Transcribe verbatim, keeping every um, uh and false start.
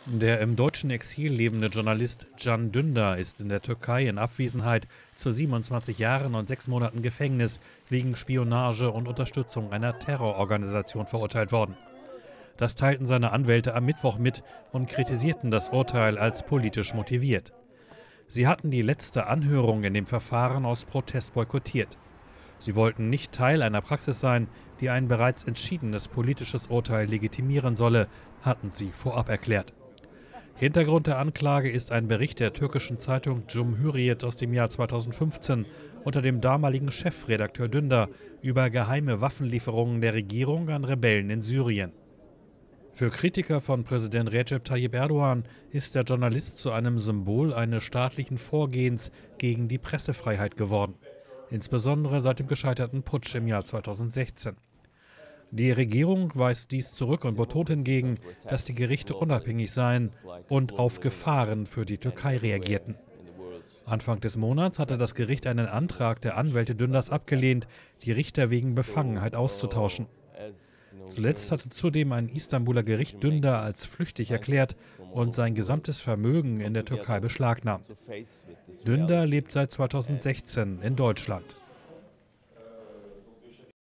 Der im deutschen Exil lebende Journalist Can Dündar ist in der Türkei in Abwesenheit zu siebenundzwanzig Jahren und sechs Monaten Gefängnis wegen Spionage und Unterstützung einer Terrororganisation verurteilt worden. Das teilten seine Anwälte am Mittwoch mit und kritisierten das Urteil als politisch motiviert. Sie hatten die letzte Anhörung in dem Verfahren aus Protest boykottiert. Sie wollten nicht Teil einer Praxis sein, die ein bereits entschiedenes politisches Urteil legitimieren solle, hatten sie vorab erklärt. Hintergrund der Anklage ist ein Bericht der türkischen Zeitung Cumhuriyet aus dem Jahr zweitausendfünfzehn unter dem damaligen Chefredakteur Dündar über geheime Waffenlieferungen der Regierung an Rebellen in Syrien. Für Kritiker von Präsident Recep Tayyip Erdogan ist der Journalist zu einem Symbol eines staatlichen Vorgehens gegen die Pressefreiheit geworden, insbesondere seit dem gescheiterten Putsch im Jahr zweitausendsechzehn. Die Regierung weist dies zurück und betont hingegen, dass die Gerichte unabhängig seien und auf Gefahren für die Türkei reagierten. Anfang des Monats hatte das Gericht einen Antrag der Anwälte Dündars abgelehnt, die Richter wegen Befangenheit auszutauschen. Zuletzt hatte zudem ein Istanbuler Gericht Dündar als flüchtig erklärt und sein gesamtes Vermögen in der Türkei beschlagnahmt. Dündar lebt seit zweitausendsechzehn in Deutschland.